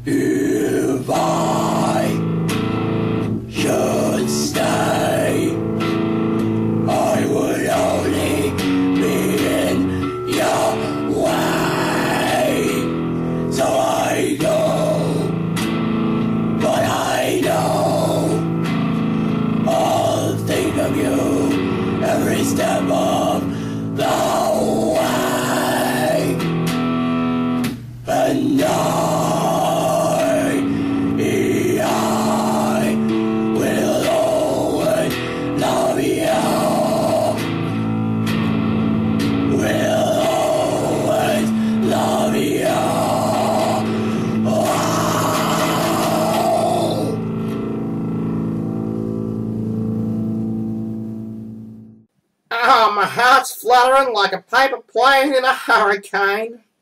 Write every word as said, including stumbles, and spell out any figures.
If I should stay, I would only be in your way. So I go, but I know I'll think of you every step of the way. And I Oh, my heart's fluttering like a paper plane in a hurricane.